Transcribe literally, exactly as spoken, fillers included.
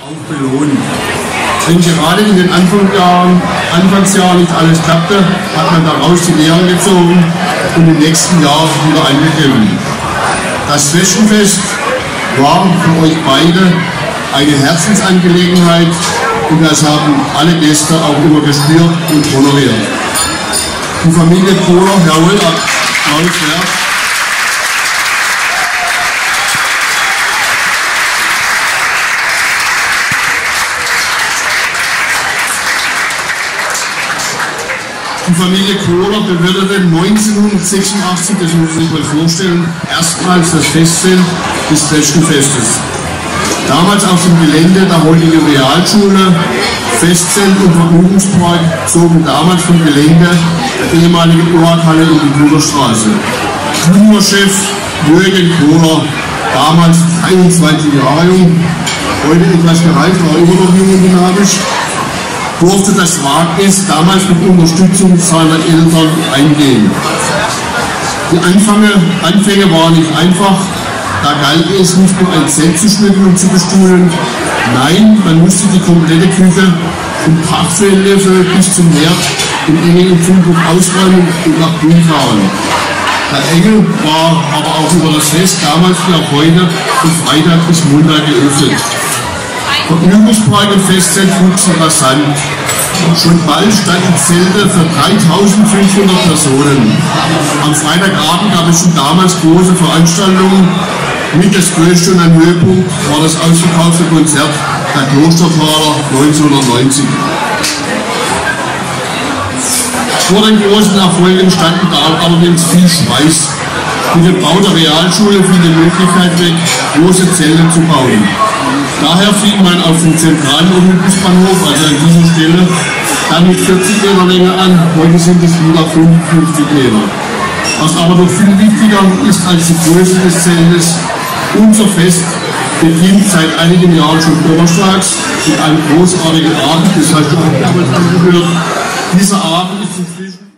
auch belohnt. Wenn gerade in den Anfangsjahren, Anfangsjahren nicht alles klappte, hat man daraus die Lehren gezogen und im nächsten Jahr wieder angegeben. Das Festchenfest war für euch beide eine Herzensangelegenheit und das haben alle Gäste auch immer gespürt und honoriert. Die Familie Kohler, jawohl, Applaus wert. Die Familie Kohler bewirtete neunzehnhundertsechsundachtzig, das muss man sich mal vorstellen, erstmals das Festzelt des Festchenfestes. Damals auf dem Gelände der heutigen Realschule, Festzelt und Vergnügungspark zogen damals vom Gelände der ehemaligen Urhalle in die Bruderstraße. Juniorchef Jürgen Kohler, damals einundzwanzig Jahre jung, heute etwas gereift, war immer noch jung und dynamisch, durfte das Wagnis damals mit Unterstützung seiner Eltern eingehen. Die Anfänge, Anfänge waren nicht einfach, da galt es nicht nur ein Zelt zu schmücken und zu bestuhlen, nein, man musste die komplette Küche vom Prachtfehlöffel bis zum Herd im Engel und Fundbuch ausräumen und nach Grün fahren. Der Engel war aber auch über das Fest damals wie auch heute von Freitag bis Montag geöffnet. Vergnügungspark und Festzelt wuchsen rasant. Schon bald standen Zelte für dreitausendfünfhundert Personen. Am Freitagabend gab es schon damals große Veranstaltungen. Mit das größte und ein Höhepunkt war das ausverkaufte Konzert der Klostertaler neunzehnhundertneunzig. Vor den großen Erfolgen standen da allerdings viel Schweiß. Mit dem Bau der Realschule fiel die Möglichkeit weg, große Zelte zu bauen. Daher fing man auf den zentralen Olympusbahnhof, also an dieser Stelle, dann mit vierzig Meter Länge an. Heute sind es wieder fünfundfünfzig Meter. Was aber noch viel wichtiger ist als die Größe des Zeltes, unser Fest beginnt seit einigen Jahren schon donnerstags mit einem großartigen Abend, das heißt, du hast damals angehört. Dieser Abend ist inzwischen